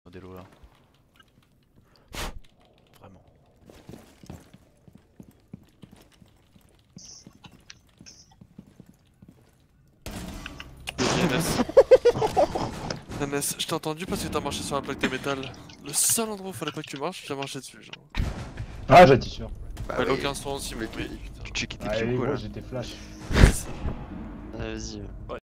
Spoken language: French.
Des lots là. Vraiment. NS, je t'ai entendu parce que t'as marché sur la plaque de métal. Le seul endroit où fallait pas que tu marches, tu as marché dessus, genre. Ah, j'étais sûr. Bah, ouais. aucun son aussi, mais putain. Tu checkais tes Ah, pieds ou quoi gros, là? j'étais flash. Vas-y.